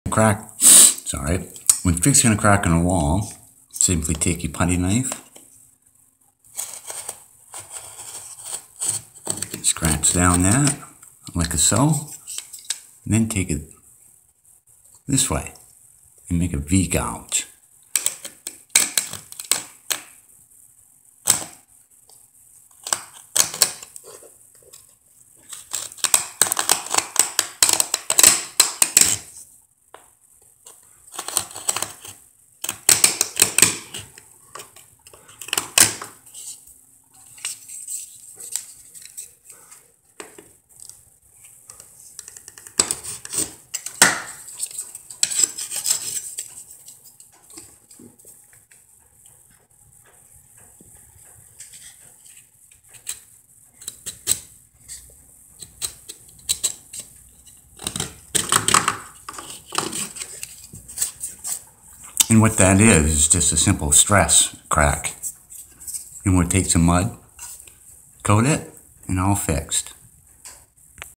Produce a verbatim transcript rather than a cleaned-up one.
Crack, sorry, when fixing a crack in a wall, simply take your putty knife, scratch down that like so, and then take it this way and make a V gouge. And what that is, is just a simple stress crack. And we'll take some mud, coat it, and all fixed.